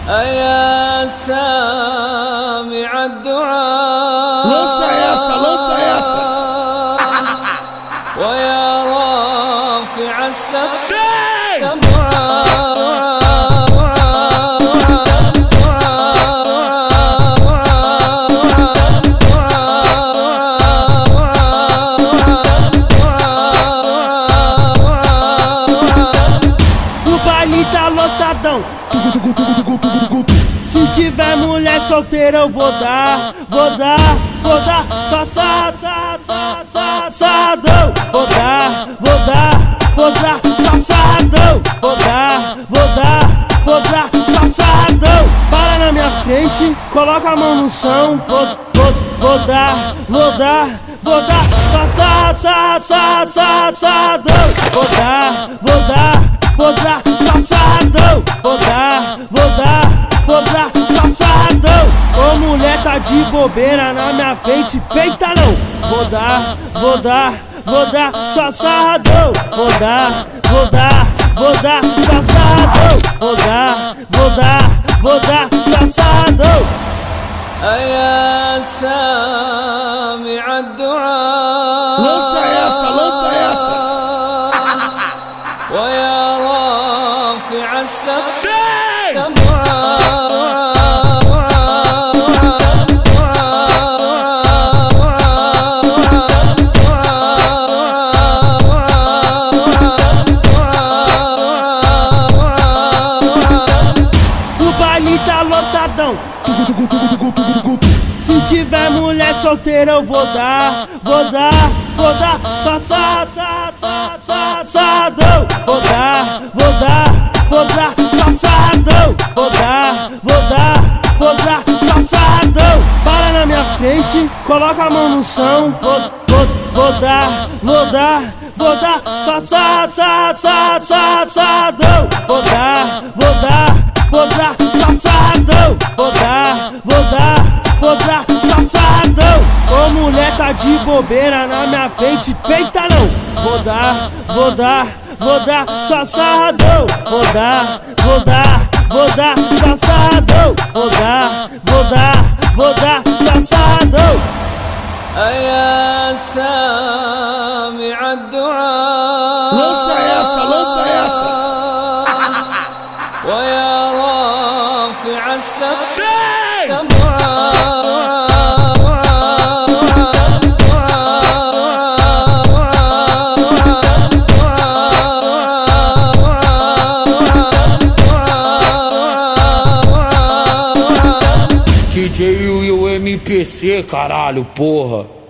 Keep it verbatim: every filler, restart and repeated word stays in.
أيا سامع الدعاء lança essa, lança essa. ويا رافع السبح O baile tá lotadão. Se tiver mulher solteira eu vou dar, vou dar, vou dar, só só só só só sarradão. Vou dar, vou dar, vou dar, só sarradão. Vou dar, vou dar, vou dar, só sarradão. Para na minha frente, coloca a mão no chão. Vou, vou, vou dar, vou dar, vou dar, só só só só só sarradão. Vou dar, vou dar, vou dar, só sarradão. Vou dar, vou dar, vou dar, só sarradão. Ô mulher tá de bobeira na minha frente, peita não. Vou dar, vou dar, vou dar, só sarradão. Vou dar, vou dar, vou dar, só sarradão. Vou dar, vou dar, vou dar, só sarradão. أيا سامع الدعاء lança essa, lança essa. ويا رافع السبح O baile tá lotadão. Se tiver mulher solteira eu vou dar, vou dar, vou dar, só só só só só sarradão. Vou dar, vou dar, vou dar, só sarradão. Vou dar, vou dar, vou dar, só sarradão. Para na minha frente, coloca a mão no chão. Vou, vou, vou dar, vou dar, vou dar, só só só só só sarradão. Vou dar, vou dar, vou dar, só sarradão. Vou dar, vou dar, vou dar, só sarradão. Ô mulher tá de bobeira na minha frente, peita não. Vou dar, vou dar, vou dar, só sarradão. Vou dar, vou dar, vou dar, só sarradão. Vou dar, vou dar, vou dar, só sarradão. أيا سامع الدعاء lança essa, lança essa. ويا رافع السبح D J Will e o M P C, caralho, porra.